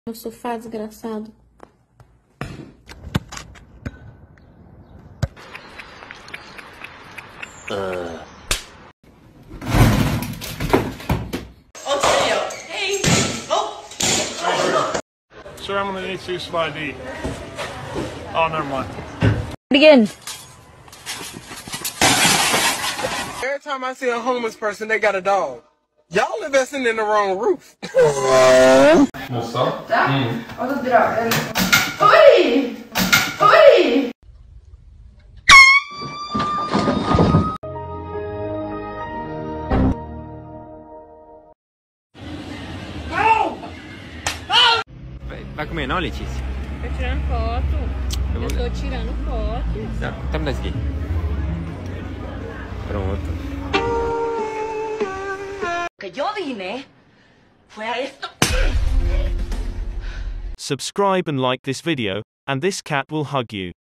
No sofá, desgraçado. Hey! Oh! Sir, I'm gonna need to see some ID. Oh, never mind. Again. Every time I see a homeless person, they got a dog. Y'all investing in the wrong roof. Mossa? Och så drar den. Oj! Oj! Vai comer não, Letícia? Tô tirando foto. Eu tô tirando foto. Tá me dando aqui. Pronto. Lo que yo vine fue a esto. Subscribe and like this video, and this cat will hug you.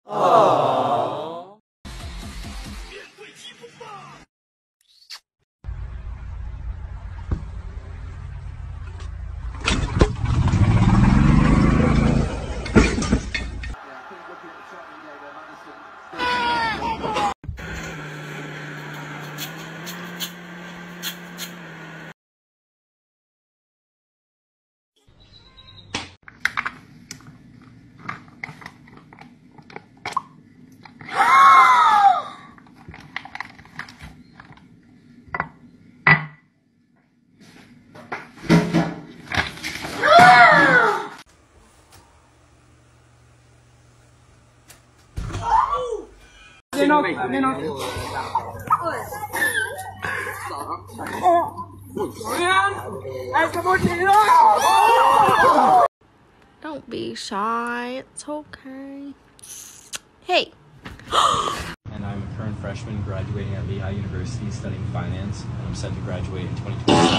Don't be shy. It's okay. Hey. And I'm a current freshman graduating at Lehigh University studying finance, and I'm set to graduate in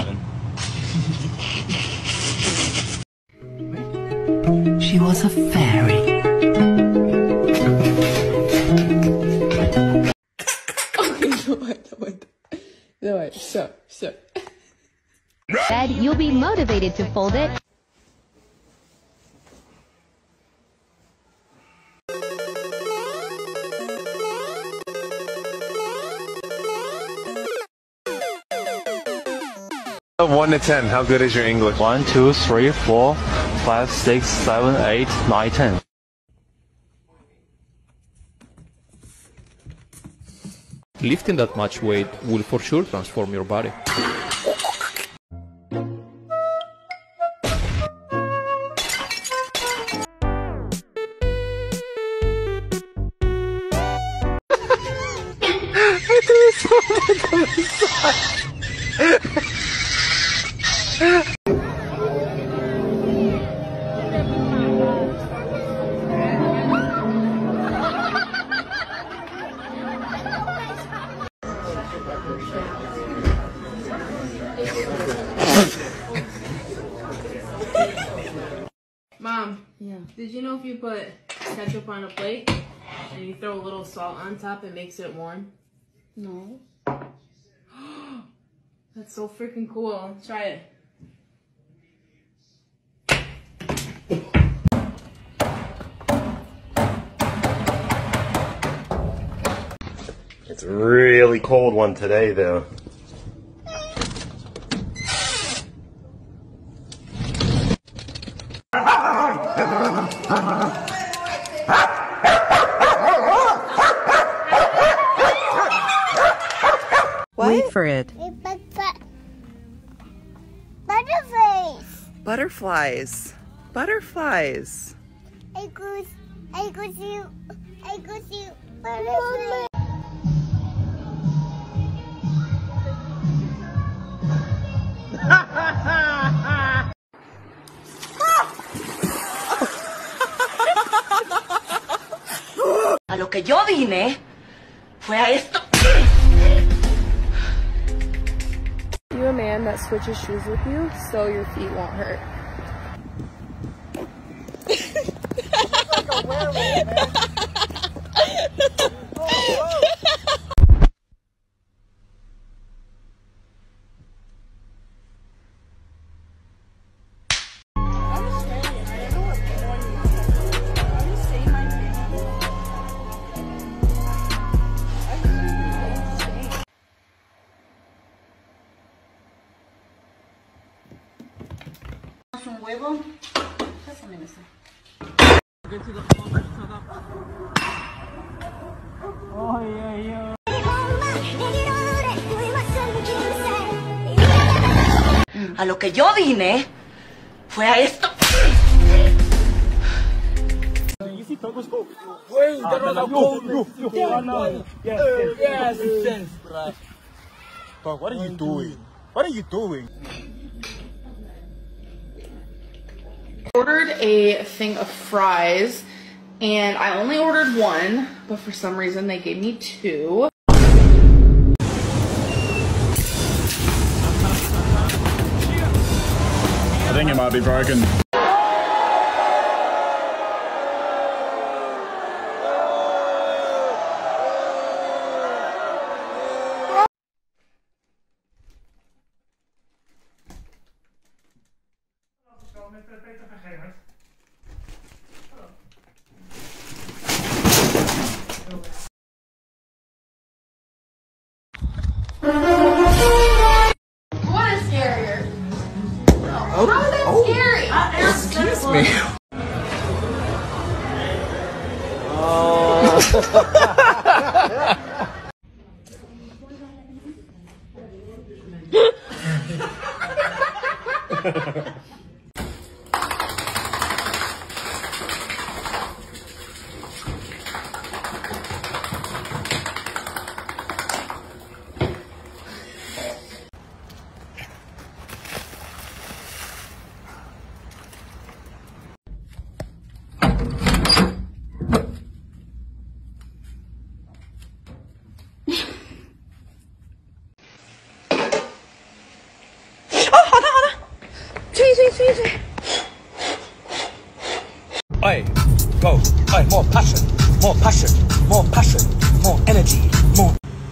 2027. She was a fairy. Давай, все. Dad, you'll be motivated to fold it. Of 1 to 10, how good is your English? 1, 2, 3, 4, 5, 6, 7, 8, 9, 10. Lifting that much weight will for sure transform your body. Mom, did you know if you put ketchup on a plate and you throw a little salt on top, it makes it warm? No. That's so freaking cool. Try it. It's a really cold one today, though. Wait for it. Butterflies. Butterflies. Butterflies. I could see butterflies. A lo que yo vine fue a esto. You a man that switches shoes with you so your feet won't hurt. Like a werewolf, man. 이거 pásame ese. A lo que yo vine fue a esto. But what are you doing? What are you doing? Ordered a thing of fries and I only ordered one, but for some reason they gave me two. I think it might be broken. What is scarier? How is that scary? Excuse me. Oi, go. Oi, more passion, more passion, more passion, more energy, more.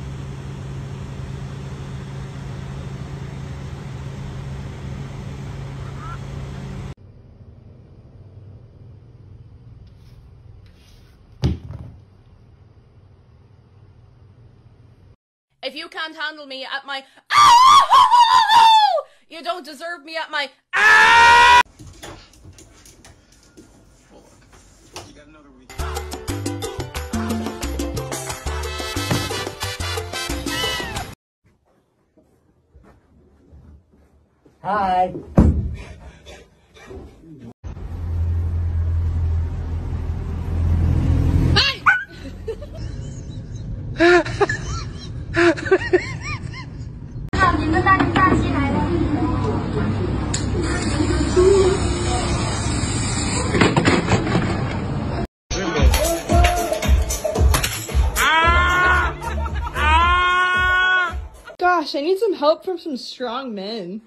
If you can't handle me at my you don't deserve me at my Hi. Gosh, I need some help from some strong men.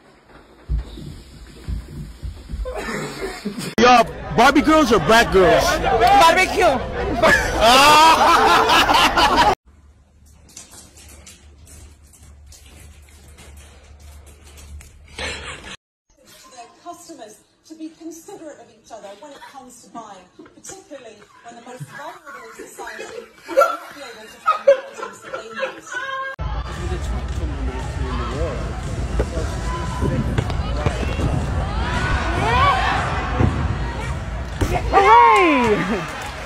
Y'all, Barbie girls or black girls? Barbecue. Customers to be considerate of each other when it comes to buying, particularly when the most vulnerable in society will not be able to find items that they need. Hooray!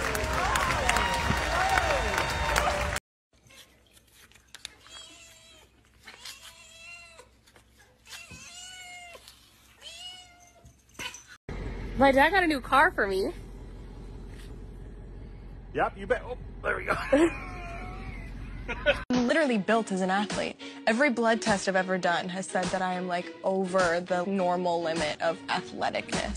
My dad got a new car for me. Yep, you bet. Oh, there we go. I'm literally built as an athlete. Every blood test I've ever done has said that I am like over the normal limit of athleticness.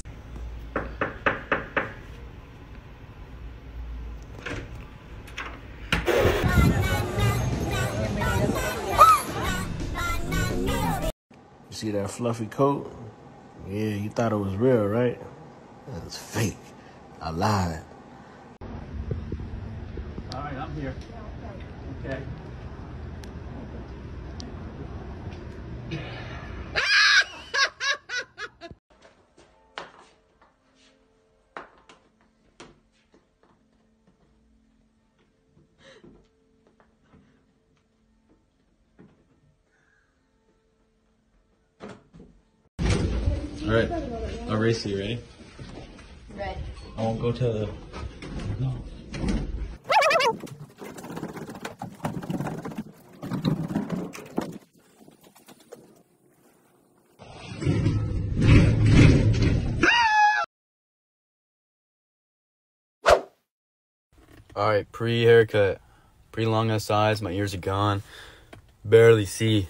You see that fluffy coat? Yeah, you thought it was real, right? It's fake. I lied. All right, I'm here. Okay. All right. I'll race you, ready? Red. I won't go to... No. Alright, pre-haircut. Pretty long ass eyes, my ears are gone. Barely see.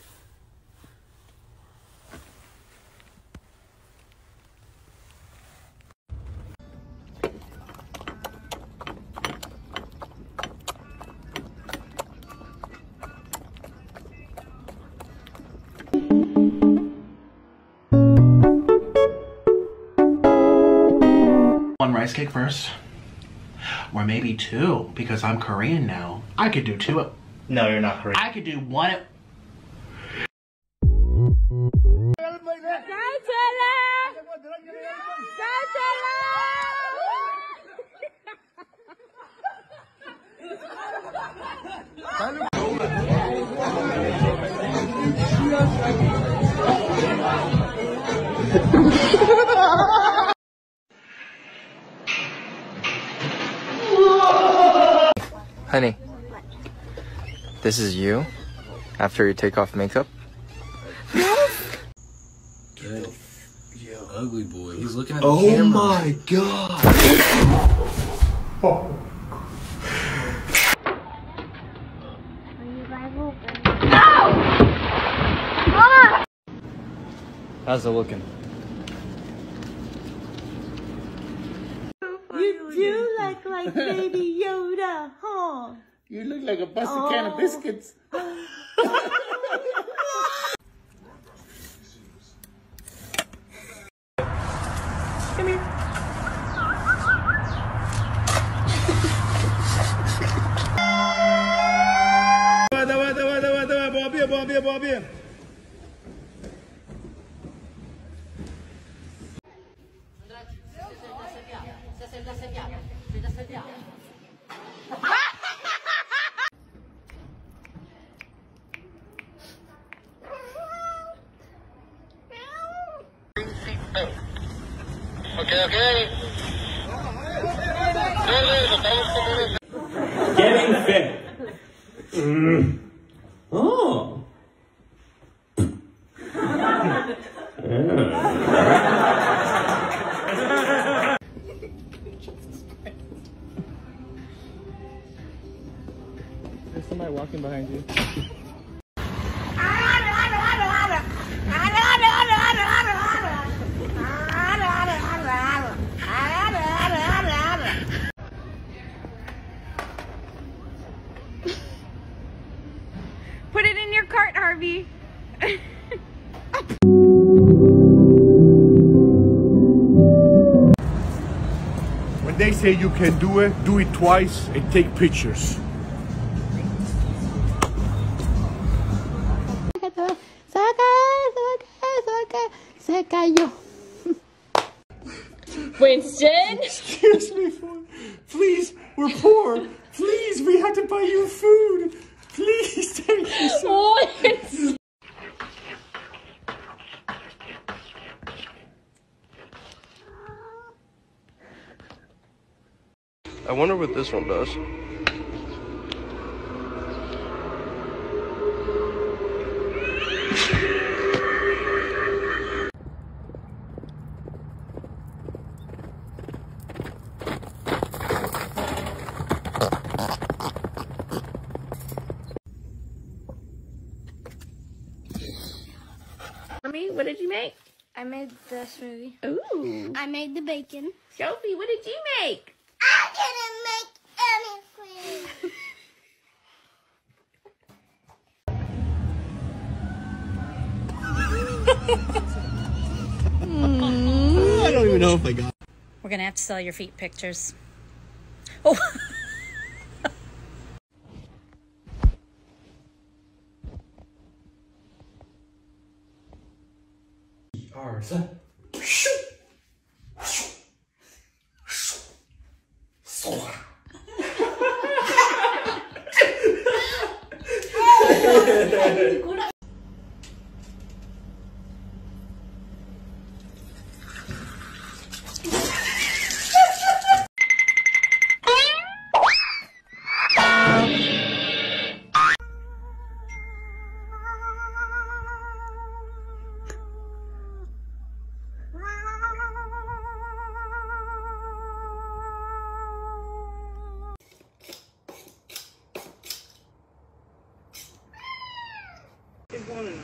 One rice cake first. Or maybe two, because I'm Korean now. I could do two. No, you're not Korean. I could do one. Honey, this is you after you take off makeup? Good. Yo, ugly boy. He's looking at the camera. Oh my god. Oh. How's it looking? You do look like Baby Yoda, huh? You look like a busted can of biscuits. Come here. Okay. Getting fit. Oh. There's somebody walking behind you. Put it in your cart, Harvey. When they say you can do it twice and take pictures. Se cayó. Winston? Excuse me, please, we're poor. Please, we have to buy you food. Please, thank you so much. I wonder what this one does. Mommy, what did you make? I made the smoothie. Ooh. I made the bacon. Sophie, what did you make? I didn't make anything. I don't even know if I got it. We're gonna have to sell your feet pictures. Oh.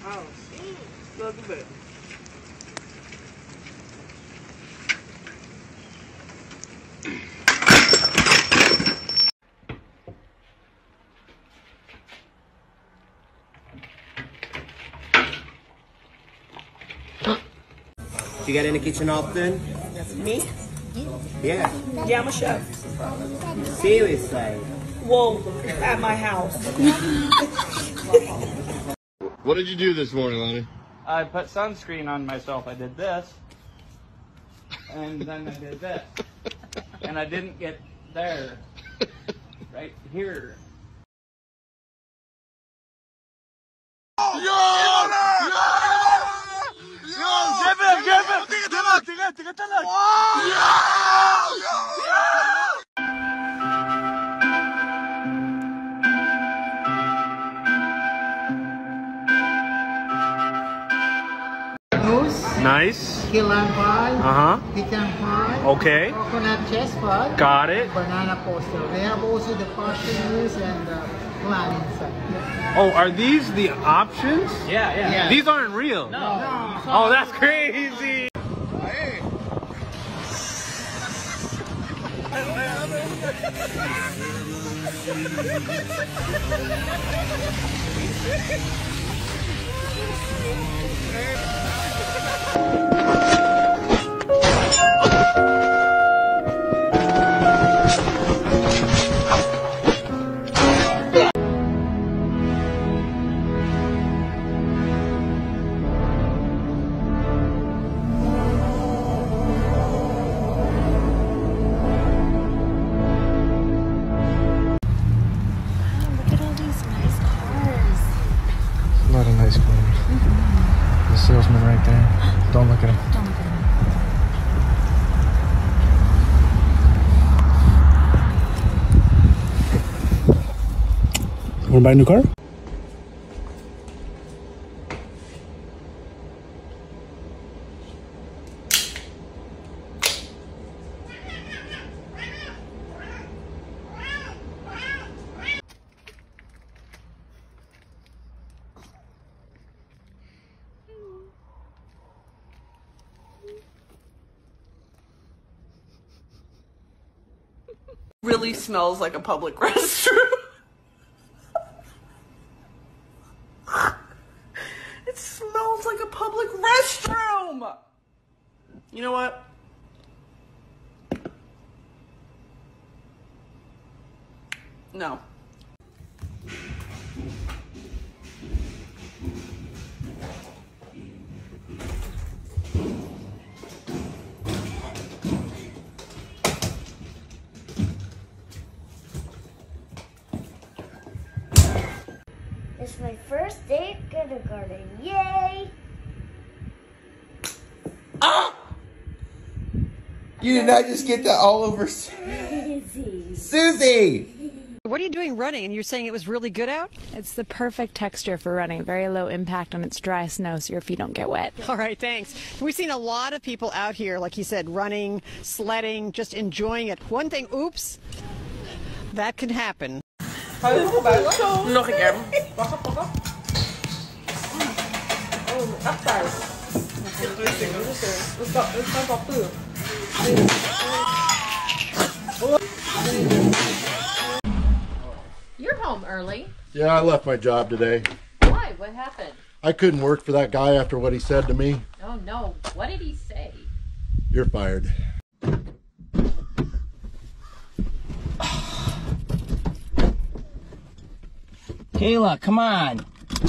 house. Look at it. You get in the kitchen often? Me? Yeah. Yeah, I'm a chef. Seriously? Well, at my house. What did you do this morning, Lonnie? I put sunscreen on myself. I did this. And then I did this. And I didn't get there. Right here. Nice. Key lime pie. Pecan pie. Okay. Coconut chest pie. Got it. Banana toaster. They have also the passion and the flan inside. Yeah. Oh, are these the options? Yeah. These aren't real. No. Oh, that's crazy. A lot of nice cars. The salesman right there. Don't look at him. Don't look at him. Want to buy a new car? Really smells like a public restroom. It smells like a public restroom. You know what? No. It's my first day at kindergarten. Yay! Ah! You did not just get that all over Susie! What are you doing running? And you're saying it was really good out? It's the perfect texture for running. Very low impact on its dry snow so your feet don't get wet. All right, thanks. We've seen a lot of people out here, like you said, running, sledding, just enjoying it. One thing, oops, that could happen. Nog een keer. Wacht op. Oh, echt thuis. Dat gaat wel puur. You're home early. Yeah, I left my job today. Why? What happened? I couldn't work for that guy after what he said to me. Oh no. What did he say? You're fired. Kayla, come on.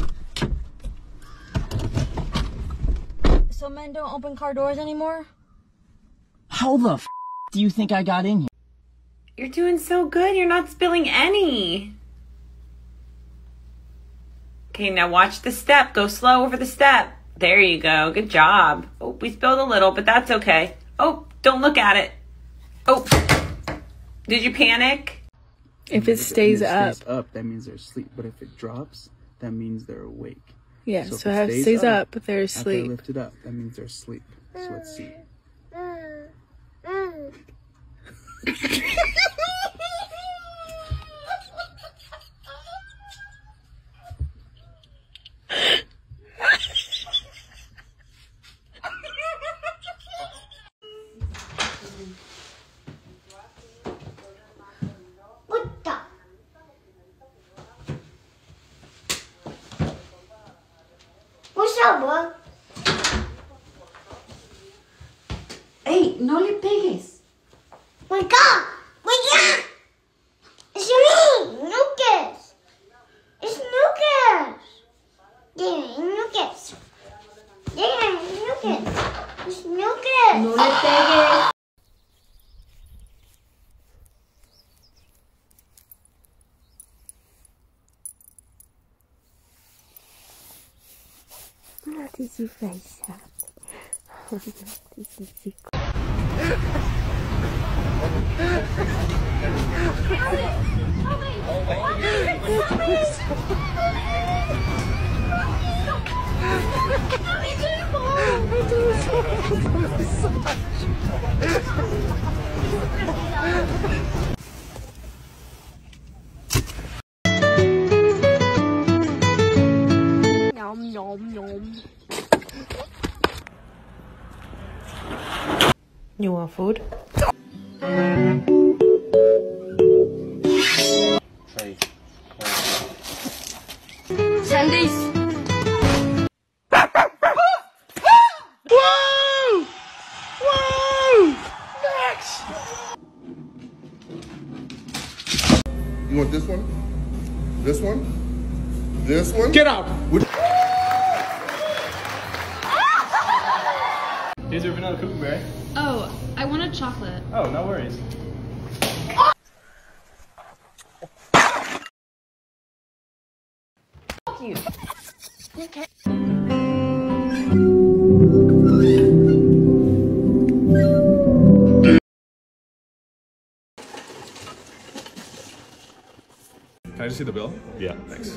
So men don't open car doors anymore? How the f do you think I got in here? You're doing so good. You're not spilling any. Okay, now watch the step. Go slow over the step. There you go. Good job. Oh, we spilled a little, but that's okay. Oh, don't look at it. Oh, did you panic? If it stays up, that means they're asleep. But if it drops, that means they're awake. Yeah, so if it stays up, but they're asleep. After I lift it up, that means they're asleep. So let's see. no le pegues. Wake up! Wake up! It's me, Lucas. It's Lucas. Yeah, Lucas. Yeah, Lucas. It's Lucas. No le pegues. What did you face at? What did you Nom nom nom. You want food? Sandy's. Whoa! Whoa! Max! You want this one? This one? This one? Get out! Here's your vanilla cookie, Oh, I wanted chocolate. Oh, no worries. Fuck you. Okay. Can I just see the bill? Yeah, thanks.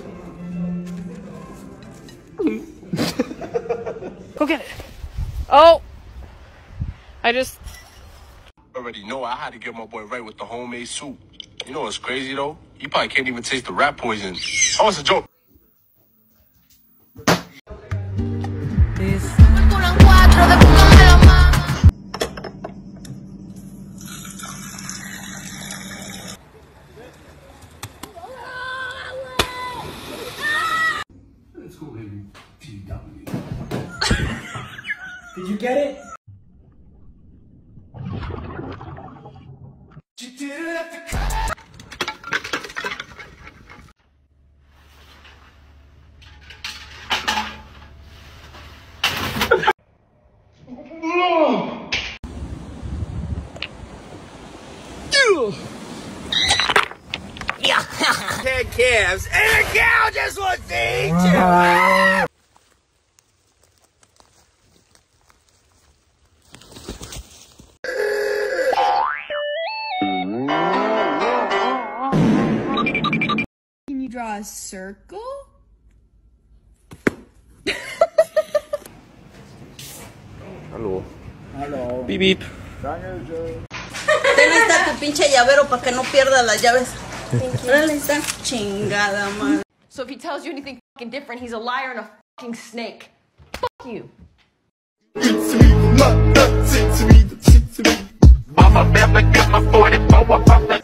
Go get it. Oh! I just... Already know I had to get my boy right with the homemade soup. You know what's crazy though? He probably can't even taste the rat poison. Oh, it's a joke. Let's go, baby. TW. Did you get it? You didn't have to cut. Ten calves and a cow just wants to eat you. Can you draw a circle? Hello. Hello. Beep beep. Ten está tu pinche llavero para que no pierdas las llaves. Órale, está chingada madre. So if he tells you anything fucking different, he's a liar and a fucking snake. Fuck you. Mama never get my 44.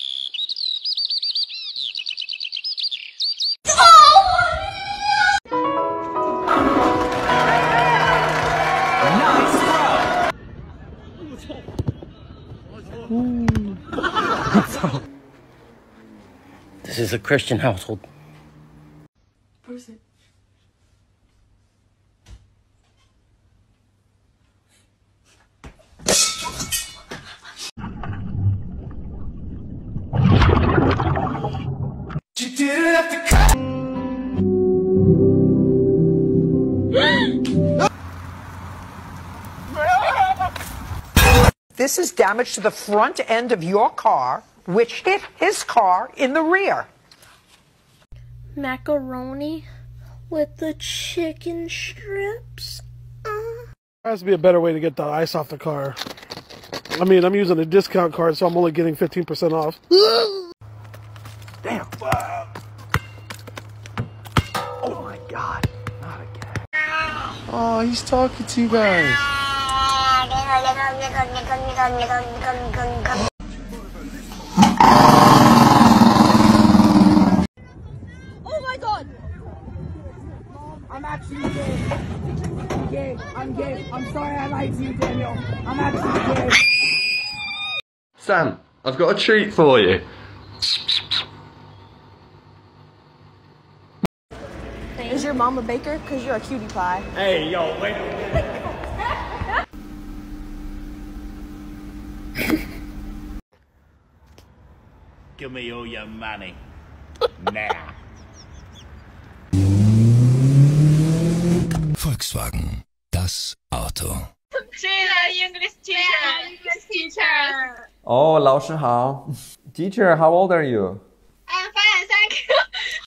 This is a Christian household. Where's it? You didn't have to cut. This is damage to the front end of your car, which hit his car in the rear. Macaroni with the chicken strips. There has to be a better way to get the ice off the car. I mean, I'm using a discount card, so I'm only getting 15% off. Damn. Oh my God. Not again. Oh, he's talking to you guys. Oh my God! I'm actually gay. I'm gay. I'm gay. I'm sorry I lied to you, Daniel. I'm actually gay. Sam, I've got a treat for you. Is your mom a baker? Because you're a cutie pie. Hey, yo, wait a minute. Give me all your money. Now. Volkswagen, das Auto. English teacher. Oh, 老师好. Teacher, how old are you? I'm fine, thank you.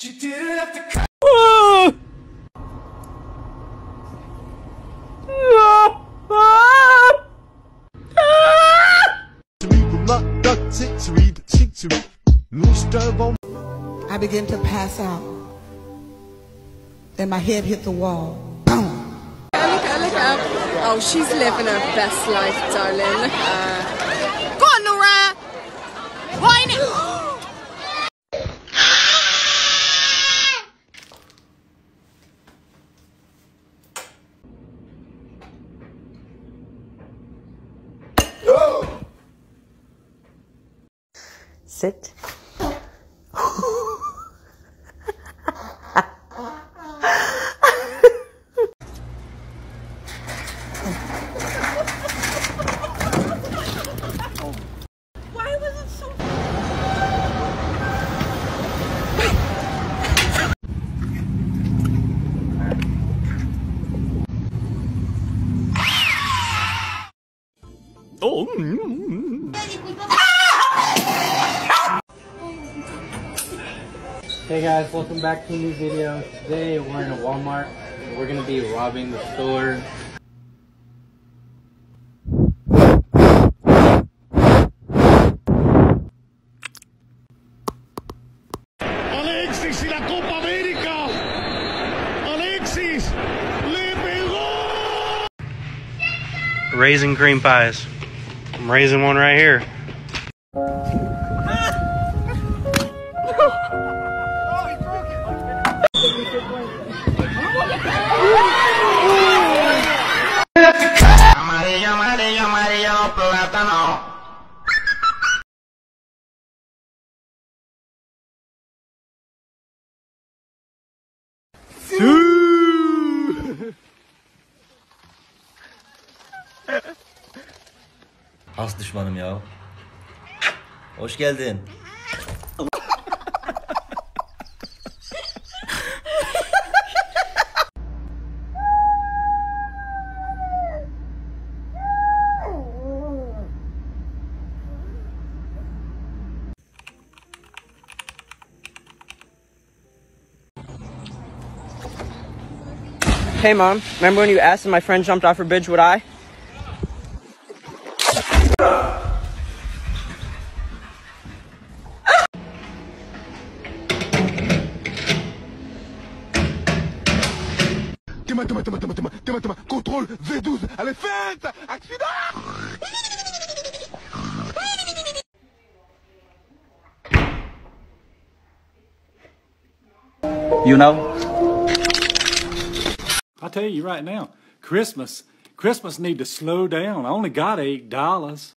I began to pass out. Then my head hit the wall. Look up. Oh, she's living her best life, darling. Go on, Nora. Why not? Sit. Why was it so... Oh. Hey guys, welcome back to a new video. Today we're in a Walmart. We're gonna be robbing the store. Alexis y la Copa América. Alexis, le pegó. Raising cream pies. I'm raising one right here. Amarillo, amarillo, amarillo, plátano. Has düşmanım ya. Hoş geldin. Hey Mom, remember when you asked if my friend jumped off her bridge, would I? Tema, contrôle V12, elle est faite! Accident! You know? I'll tell you right now, Christmas need to slow down. I only got $8.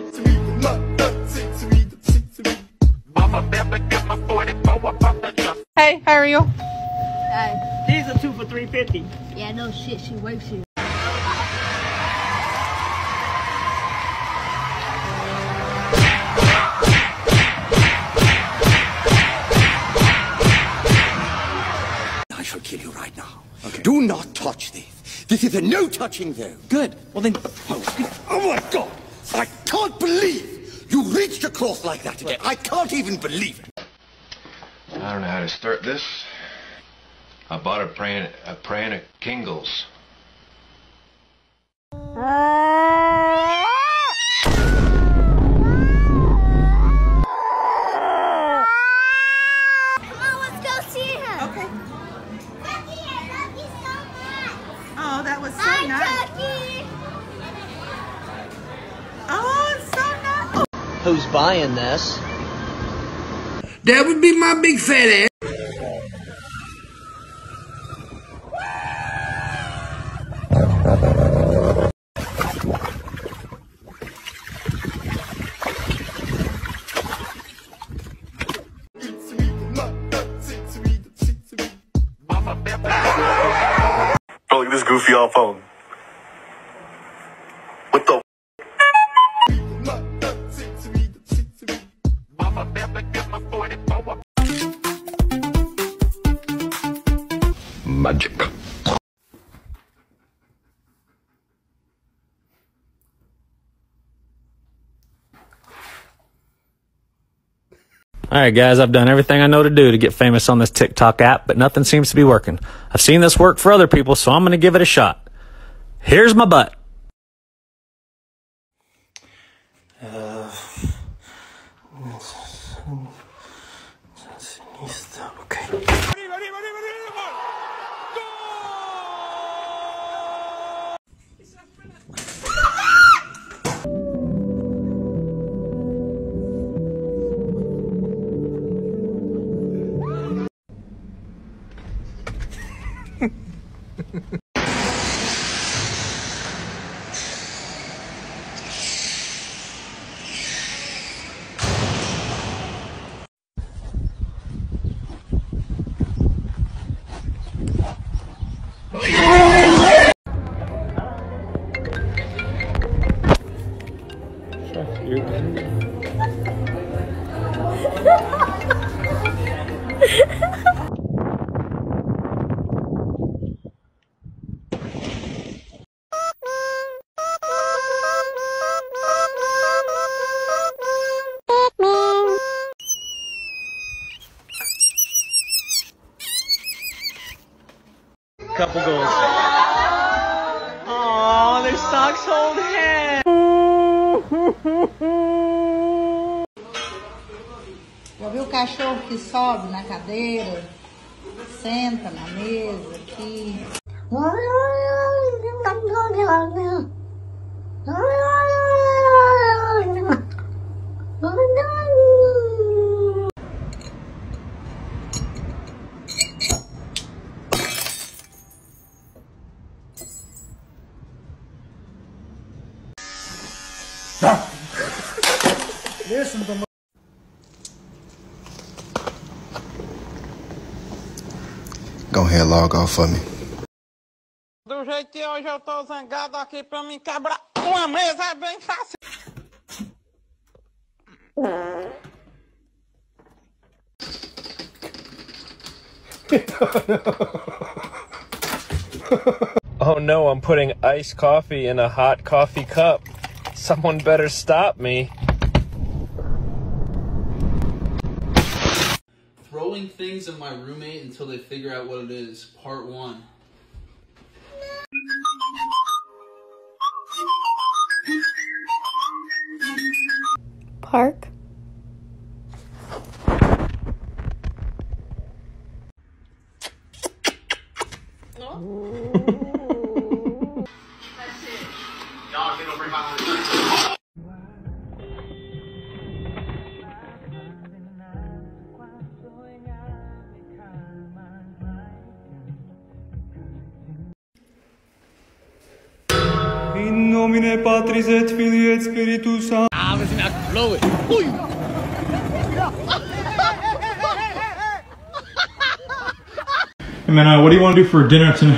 Hey, how are you? Hi. These are 2 for $3.50. Yeah, no shit, she works here. I shall kill you right now. Okay. Do not touch this. This is a no touching zone. Good. Well then. Oh my God! I can't believe you reached across like that again. I can't even believe it. I don't know how to start this. I bought a praying at Kingles. Oh, that was so nice. Oh, it's so nice. Who's buying this? That would be my big fat ass. goofy off phone. What the? Magic. Alright guys, I've done everything I know to do to get famous on this TikTok app, but nothing seems to be working. I've seen this work for other people, so I'm going to give it a shot. Here's my butt. Couple goals. Aww, their socks hold hands. Já viu o cachorro que sobe na cadeira, senta na mesa aqui? Listen to me. Go ahead, log off for me. Do jeito que hoje eu tô zangado aqui pra me quebrar uma mesa é bem fácil. Oh no, I'm putting iced coffee in a hot coffee cup. Someone better stop me. Throwing things at my roommate until they figure out what it is, part 1. Park. In nomine Patris et Filii et Spiritus Sancti. Ah, we zijn echt blowen. Oei. Hey man, what do you want to do for dinner tonight?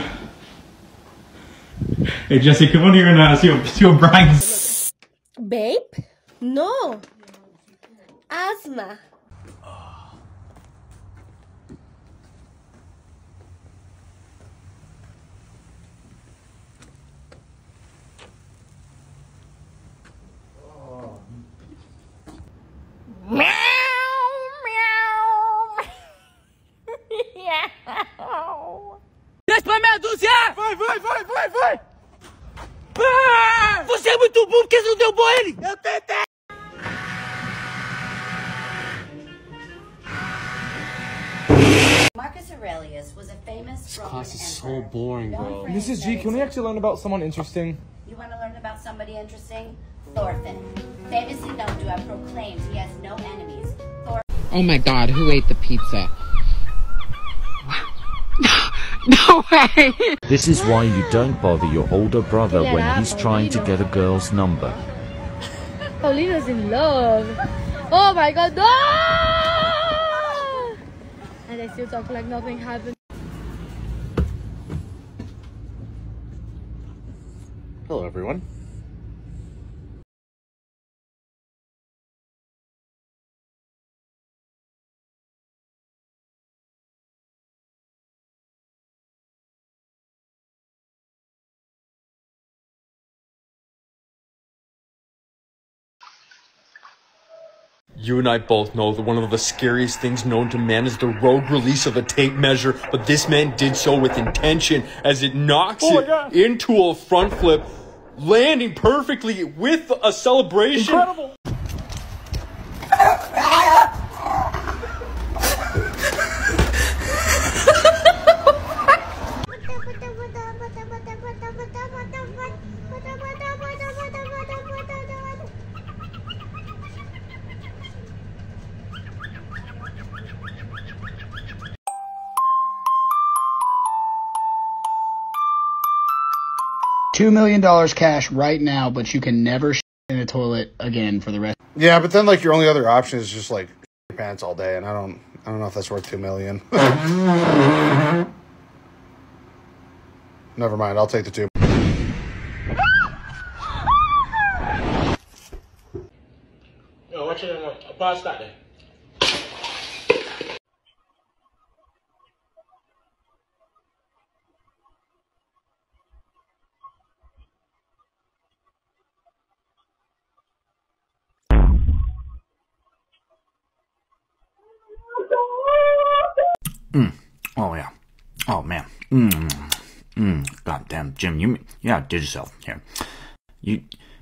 Hey Jesse, come on here and see what Brian's. Babe? No. Asthma. Meow, meow. Desce pra meia dúzia! Vai! Ah! Você é muito burro porque você não derrubou ele! Eu tentei! Marcus Aurelius was a famous This Roman class is so emperor. boring, bro. Known for Mrs. his G, can we studies actually learn about someone interesting? You want to learn about somebody interesting? Thorfinn. Famously known to have proclaimed he has no enemies. Oh my god, who ate the pizza? No way! This is why you don't bother your older brother when he's trying to get a girl's number. Paulino's in love. Oh my god, no! And they still talk like nothing happened. Hello, everyone. You and I both know that one of the scariest things known to man is the rogue release of a tape measure, but this man did so with intention as it knocks into a front flip, landing perfectly with a celebration. Incredible! $2 million cash right now, but you can never shit in a toilet again for the rest. Yeah, but then like your only other option is just like your pants all day, and I don't know if that's worth $2 million. Never mind, I'll take the 2. Yo, watch it. Pause that there. Oh yeah. Oh man. Goddamn, Jim, you outdid yourself here. You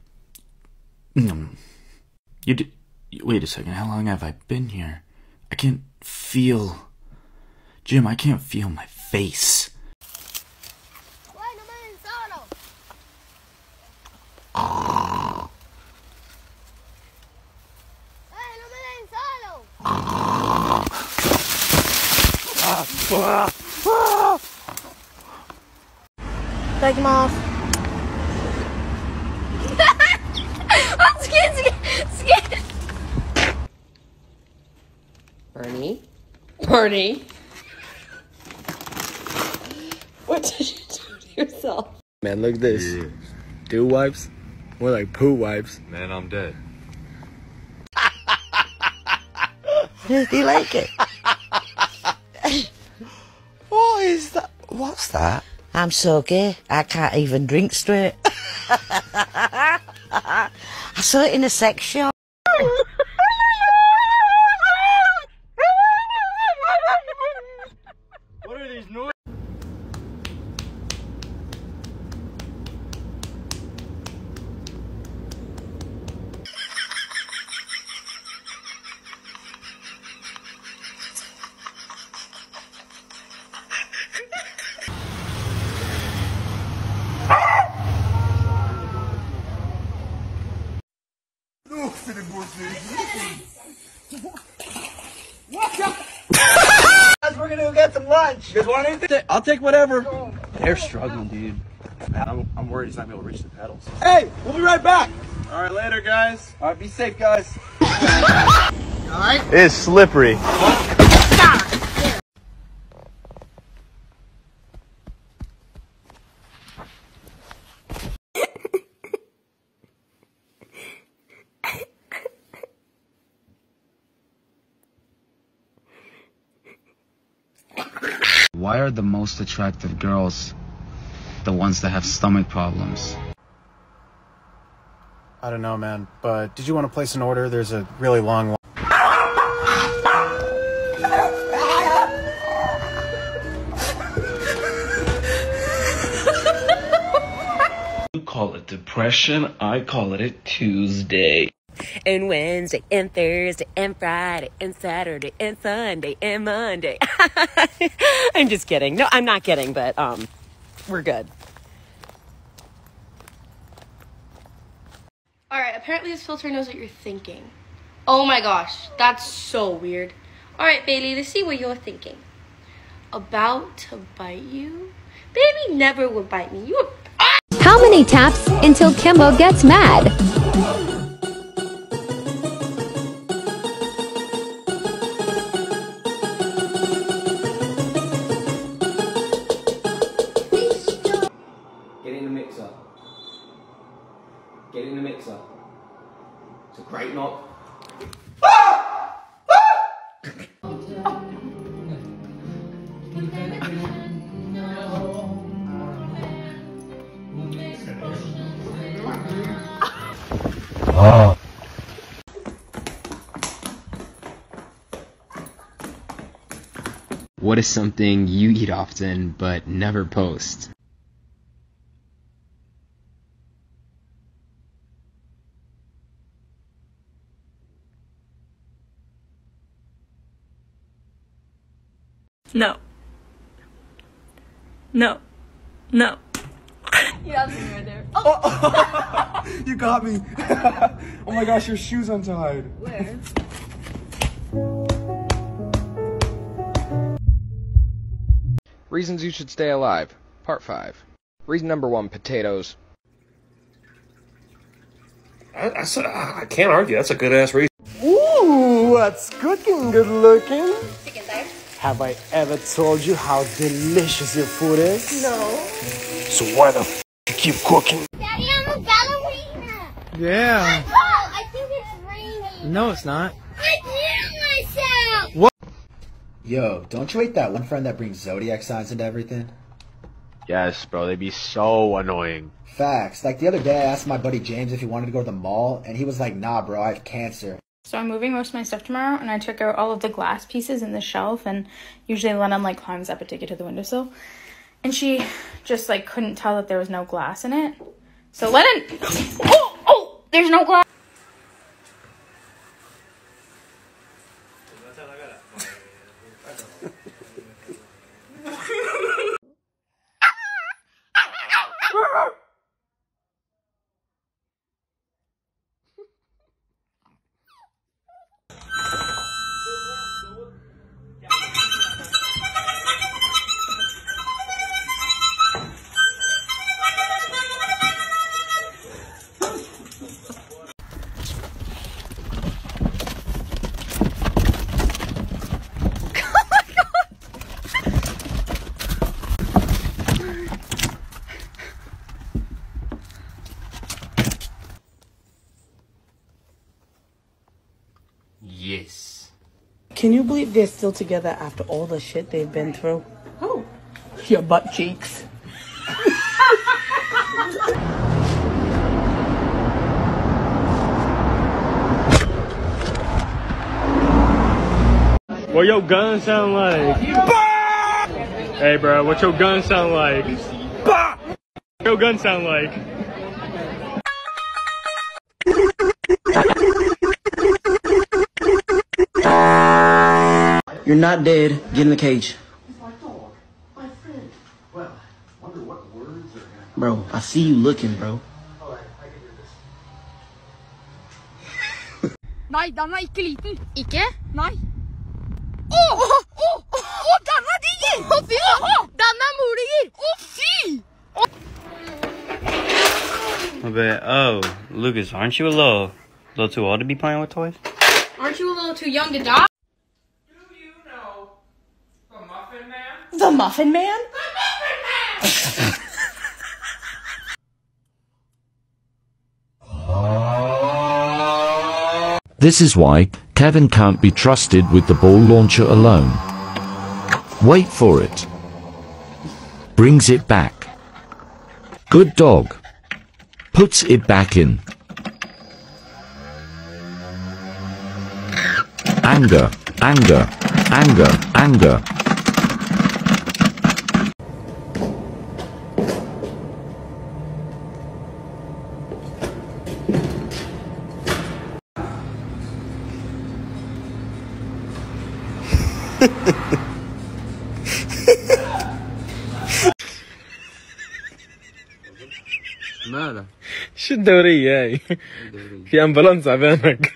did. Wait a second. How long have I been here? I can't feel. Jim, I can't feel my face. Take him off. I'm scared. Bernie? Bernie? What did you do to yourself? Man, look at this. Yeah. Dew wipes? More like poo wipes. Man, I'm dead. Do you like it? What is that? What's that? I'm so gay, I can't even drink straight. I saw it in a sex shop. What are these noises? We're gonna go get some lunch. You guys want anything? I'll take whatever. They're struggling, dude. Man, I'm worried he's not gonna be able to reach the pedals. Hey, we'll be right back. All right, later, guys. All right, be safe, guys. All right. It's slippery. Why are the most attractive girls the ones that have stomach problems? I don't know, man, but did you want to place an order? There's a really long line. You call it depression, I call it a Tuesday. And Wednesday, and Thursday, and Friday, and Saturday, and Sunday, and Monday. I'm just kidding. No, I'm not kidding, but we're good. Alright, apparently this filter knows what you're thinking. Oh my gosh, that's so weird. Alright, Bailey, let's see what you're thinking. About to bite you? Baby never would bite me. You would... How many taps until Kimbo gets mad? Getting the mixer. What is something you eat often but never post? No. No. No. You have me right there. Oh. You got me. Oh my gosh, your shoe's untied. Where? Reasons you should stay alive, part 5. Reason number 1, potatoes. I can't argue, that's a good ass reason. Ooh, what's cooking, good looking? Chicken thighs. Have I ever told you how delicious your food is? No. So why the f you keep cooking? Daddy, I'm a ballerina. Yeah. I think it's raining. No, it's not. I peed myself. What? Yo, don't you hate that one friend that brings zodiac signs into everything? Yes, bro, they'd be so annoying. Facts. Like the other day I asked my buddy James if he wanted to go to the mall, and he was like, nah bro, I have cancer. So I'm moving most of my stuff tomorrow, and I took out all of the glass pieces in the shelf, and usually Lennon like climbs up and take it to the windowsill. And she just like couldn't tell that there was no glass in it. So Lennon, oh, there's no glass. Yes. Can you believe they're still together after all the shit they've been through? Who? Your butt cheeks. What your gun sound like? Hey bro, what your gun sound like? What your gun sound like? You're not dead. Get in the cage. Bro, I see you looking, bro. Nei, den er ikke liten. Ikke? Nei. Den er diger! Fy! Den er moliger! Fy! Oh, Lucas, aren't you a little too old to be playing with toys? Aren't you a little too young to die? The Muffin Man? This is why Kevin can't be trusted with the ball launcher alone. Wait for it. Brings it back. Good dog. Puts it back in. Anger, anger, anger, anger. ماذا؟ شو الدورية هاي؟ في امبولانس عبانك.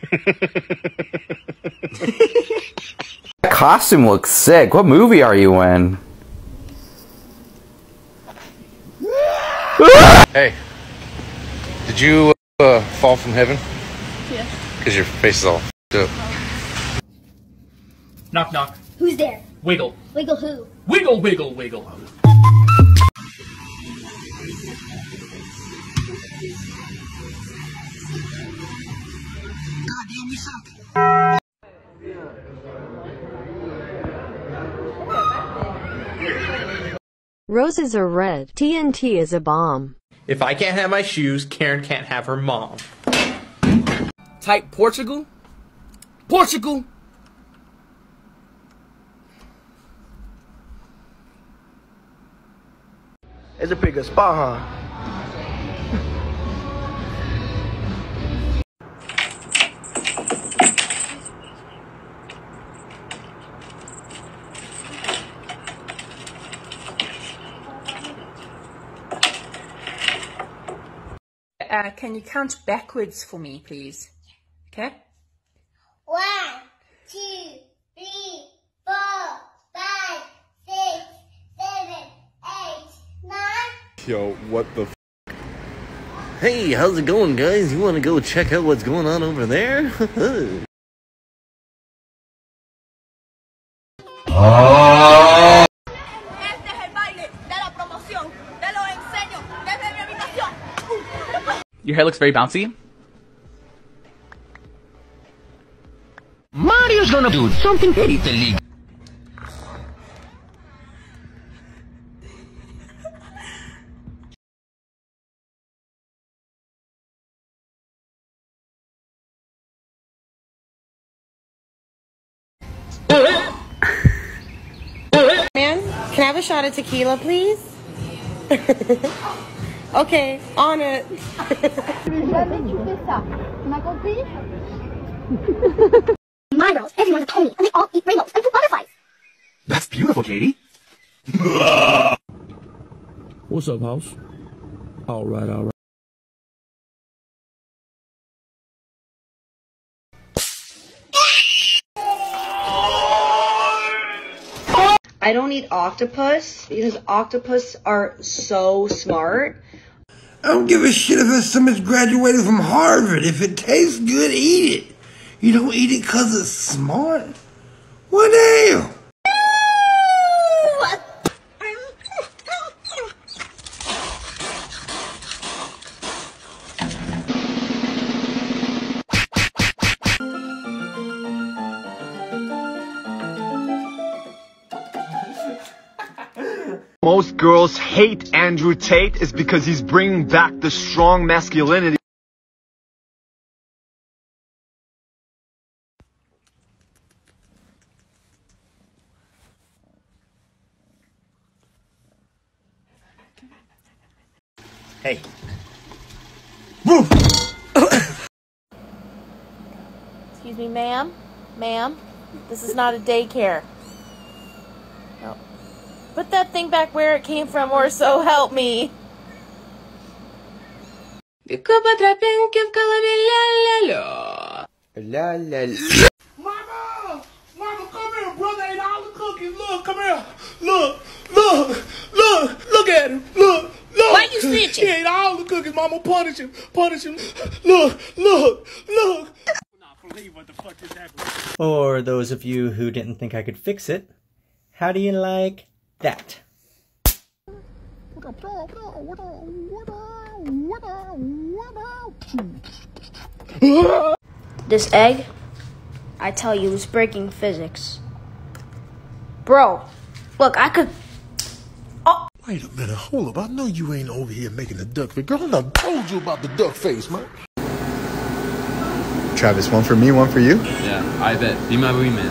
That costume looks sick. What movie are you in? Hey, did you fall from heaven? Yeah. Because your face is all up. Knock, knock. Who's there? Wiggle. Wiggle who? Wiggle, wiggle, wiggle. Roses are red. TNT is a bomb. If I can't have my shoes, Karen can't have her mom. Type Portugal. Portugal! It's a pretty good spot, huh? Can you count backwards for me, please? Okay? 1, 2, 3, 4, 5, 6, 7, 8, 9. Yo, what the f? Hey, how's it going, guys? You want to go check out what's going on over there? Your hair looks very bouncy. Mario's gonna do something very illegal. Man, can I have a shot of tequila, please? Okay, on it. Miros, everyone's a pony, and they all eat rainbows and butterflies. That's beautiful, Katie. What's up, house? All right, all right. I don't eat octopus because octopus are so smart. I don't give a shit if someone's graduated from Harvard. If it tastes good, eat it. You don't eat it because it's smart? What the hell? Most girls hate Andrew Tate is because he's bringing back the strong masculinity. Hey. Excuse me, ma'am? Ma'am? This is not a daycare. No. Put that thing back where it came from, or so help me. Mama, come here. Brother ate all the cookies. Look, come here. Look at him. Look. Why you snitching? He ate all the cookies. Mama, punish him. Look. For those of you who didn't think I could fix it, how do you like that? This egg, I tell you, is breaking physics. Bro, look, I could... Oh. Wait a minute, hold up. I know you ain't over here making the duck face. Girl, I done told you about the duck face, man. Travis, one for me, one for you? Yeah, I bet. Be my wingman.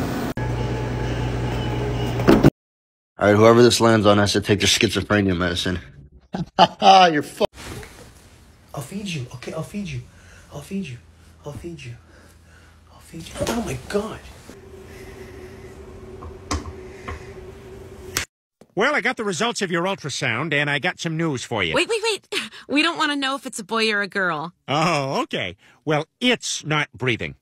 Alright, whoever this lands on has to take their schizophrenia medicine. You're fucked. I'll feed you. Okay, I'll feed you. Oh my God. Well, I got the results of your ultrasound, and I got some news for you. Wait. We don't want to know if it's a boy or a girl. Oh, okay. Well, it's not breathing.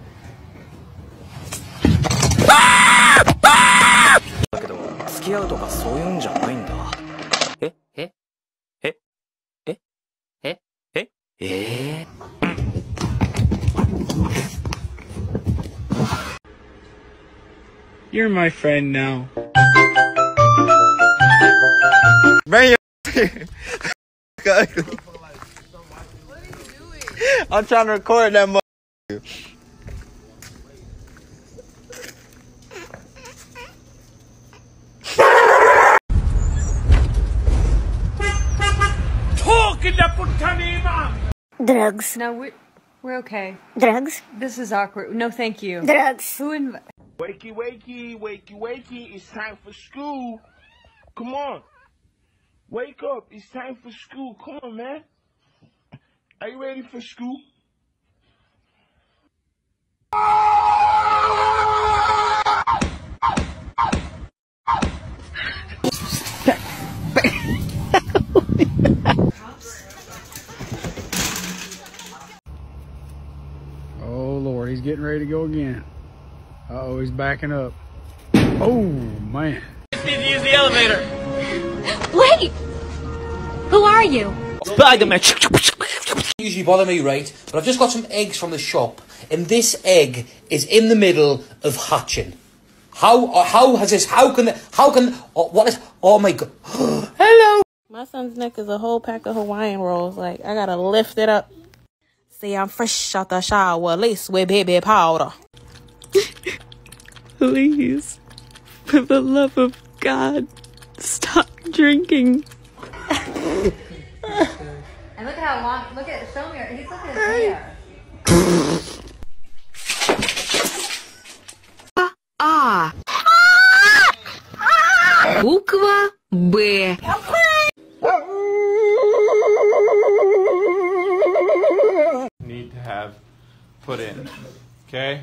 You're my friend now. Man, ugly. I'm trying to record that mother. Drugs. No, we're okay. Drugs. This is awkward. No, thank you. Drugs. Who Wakey, it's time for school. Come on. Wake up. It's time for school. Come on, man. Are you ready for school? Oh, Lord. He's getting ready to go again. Uh-oh, he's backing up. Oh, man. Just need to use the elevator. Wait! Who are you? Spider-Man. Usually bother me, right? But I've just got some eggs from the shop, and this egg is in the middle of hatching. How has this? How can? What is? Oh my God! Hello. My son's neck is a whole pack of Hawaiian rolls. Like I gotta lift it up. See, I'm fresh out the shower, laced with baby powder. Please, for the love of God, stop drinking. And look at how long. Look at show me. He's looking at his hair. А. Буква Б. Need to have put in. Okay?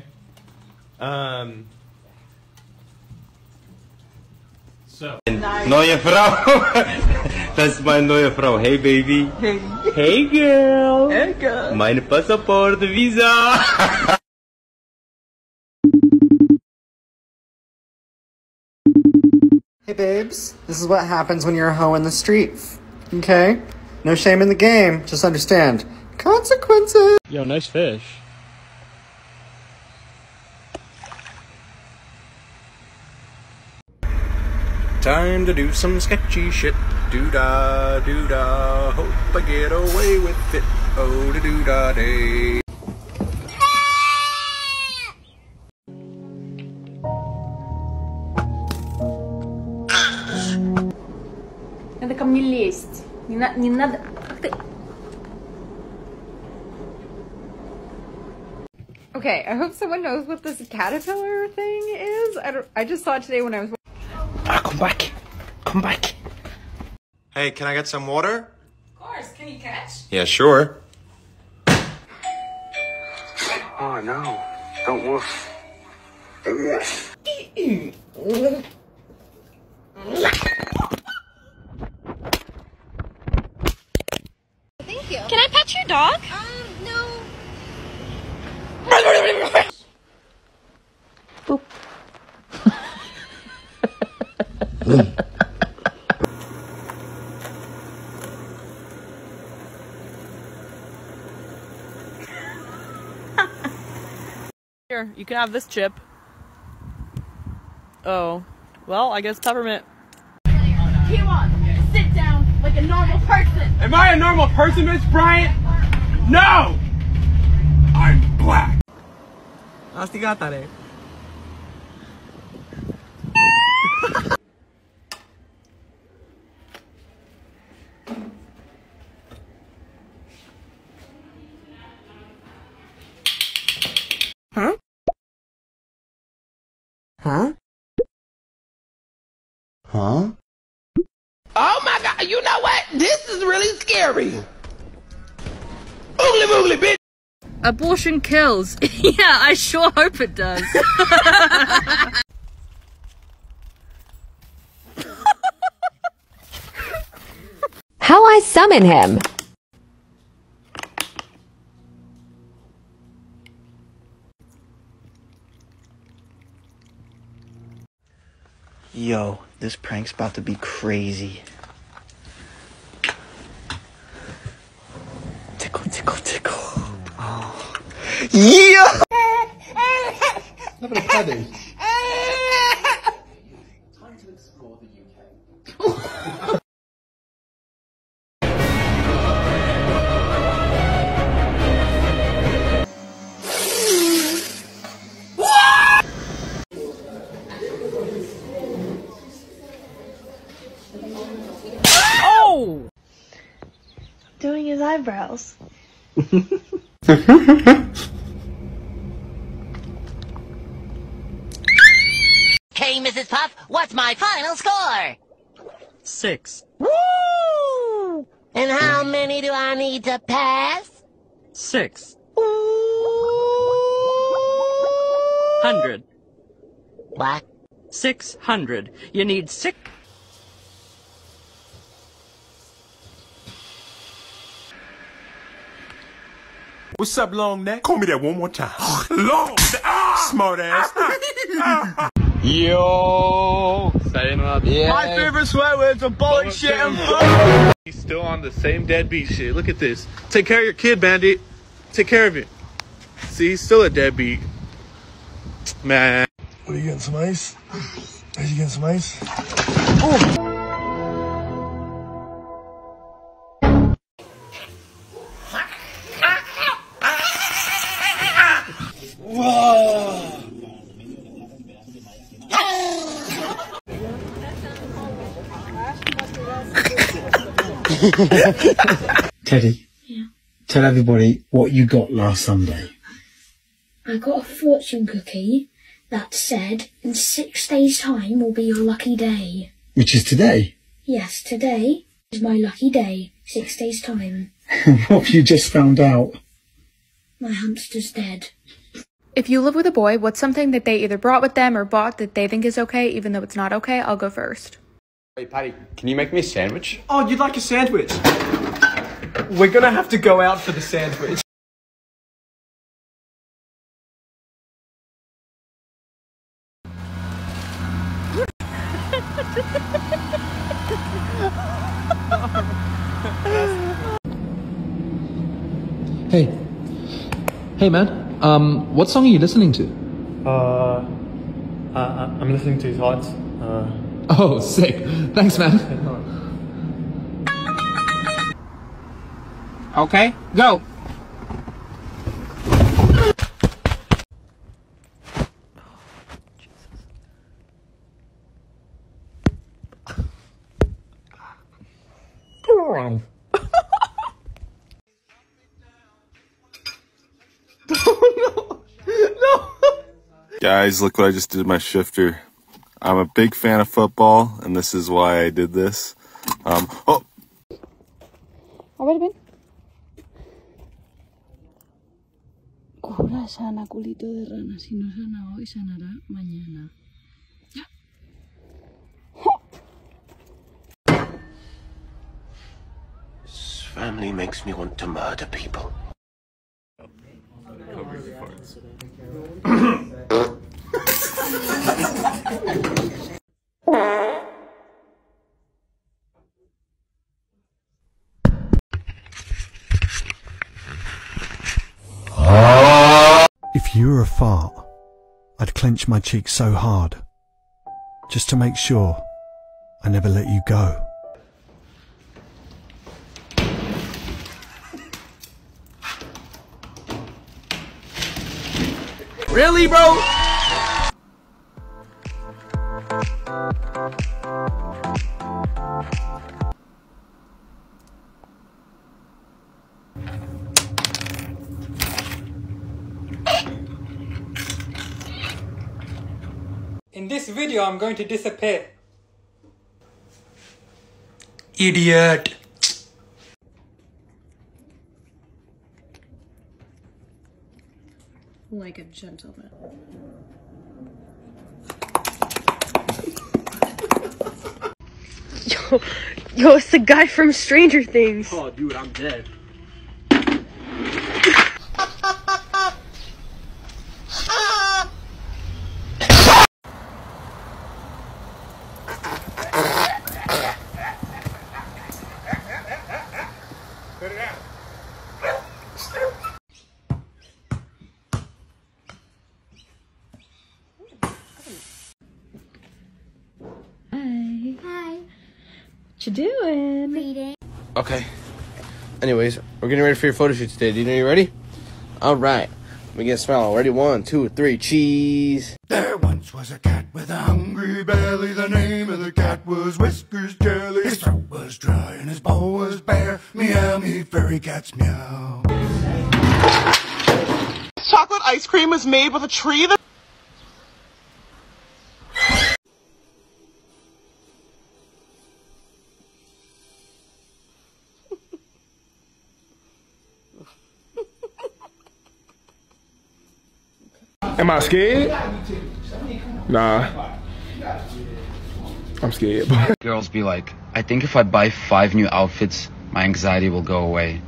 So. Neue Frau. Das ist meine neue Frau. Hey, Baby. Hey. Hey, girl. Hey, girl. Meine Passport, Visa. Hey babes, this is what happens when you're a hoe in the street, okay? No shame in the game, just understand. Consequences! Yo, nice fish. Time to do some sketchy shit. Doo-dah, doo-dah, hope I get away with it. Oh, da doo-dah day. Надо ко мне лезть. Не надо. Как ты? Okay, I hope someone knows what this caterpillar thing is. I just saw it today when I was. Come back. Come back. Hey, can I get some water? Of course. Can you catch? Yeah, sure. Oh no. Don't woof. Thank you. Can I pet your dog? No. Boop. Here, you can have this chip. Oh, well, I guess peppermint. Come on, sit down like a normal person. Am I a normal person, Miss Bryant? No! I'm black. Astigátare. Huh? Huh? Huh? Oh my God, you know what? This is really scary. Oogly boogly, bitch. Abortion kills. Yeah, I sure hope it does. How I summon him. Yo, this prank's about to be crazy. Tickle, tickle, tickle. Oh. Yeah! Having a paddy. Time to explore the UK. Oh! Doing his eyebrows. Hey, Mrs. Puff, what's my final score? 6. Woo! And how many do I need to pass? 600. What? 600. You need 6. What's up, long neck? Call me that one more time. Long neck. Smart ass. Yo! Yeah. My favorite swear words are bullet shit and fuck. He's still on the same deadbeat shit. Look at this. Take care of your kid, Bandit. Take care of it. See, he's still a deadbeat. Man. What are you getting, some ice? Are you getting some ice? Oh! Teddy, tell everybody what you got last Sunday. I got a fortune cookie that said, in 6 days' time will be your lucky day. Which is today. Yes, today is my lucky day. 6 days' time. What have you just found out? My hamster's dead. If you live with a boy, what's something that they either brought with them or bought that they think is okay, even though it's not okay? I'll go first. Hey, Patty, can you make me a sandwich? Oh, you'd like a sandwich? We're gonna have to go out for the sandwich. Hey man, what song are you listening to? I'm listening to Thoughts. Oh, sick. Thanks, man. Okay, go. Guys, look what I just did with my shifter. I'm a big fan of football, and this is why I did this. Oh! A ver, ven. Cura sana, culito de rana. Si no sana hoy, sanará mañana. This family makes me want to murder people. If you were a fart, I'd clench my cheeks so hard, just to make sure I never let you go. Really, bro? In this video, I'm going to disappear. Idiot. Like a gentleman. Yo, it's the guy from Stranger Things. Oh, dude, I'm dead. Hi. What you doing? Reading. Okay. Anyways, we're getting ready for your photo shoot today. Do you know you're ready? Alright. Let me get a smile. Ready? 1, 2, 3, cheese. There once was a cat with a hungry belly. The name of the cat was Whiskers Jelly. His throat was dry and his bowl was bare. Meow, me furry cats meow. Chocolate ice cream is made with a tree that... Am I scared? Nah. I'm scared. Girls be like, I think if I buy 5 new outfits, my anxiety will go away.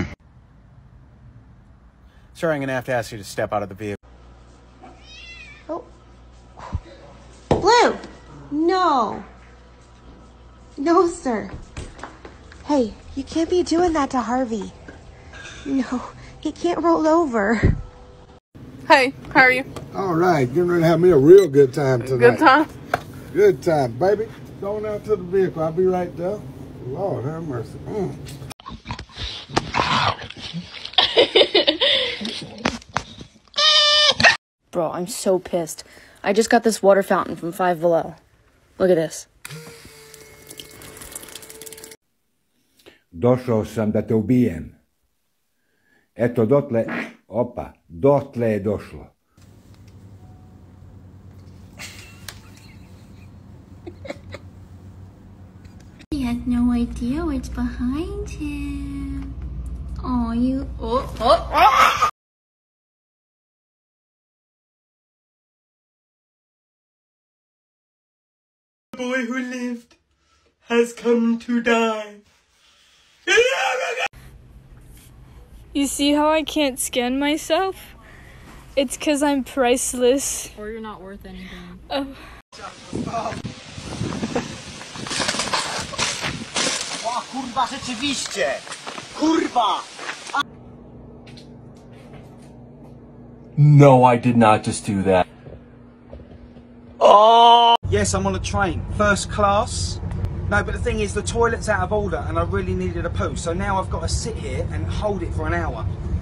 Sorry, I'm gonna have to ask you to step out of the vehicle. Oh. Blue! No. No, sir. Hey, you can't be doing that to Harvey. No, he can't roll over. Hey, how are you? All right, getting ready to have me a real good time tonight. Good time? Good time, baby. Going out to the vehicle. I'll be right there. Lord have mercy. Bro, I'm so pissed. I just got this water fountain from Five Below. Look at this. Došao sam da te ubijem. Eto, dotle je došlo. He has no idea what's behind him. Oh, you... Oh. The boy who lived has come to die. You see how I can't scan myself? It's because I'm priceless. Or you're not worth anything. Oh. O, kurwa, rzeczywiście! Kurwa! No, I did not just do that. Oh! Yes, I'm on a train. First class. No, but the thing is, the toilet's out of order and I really needed a poo. So now I've got to sit here and hold it for an hour.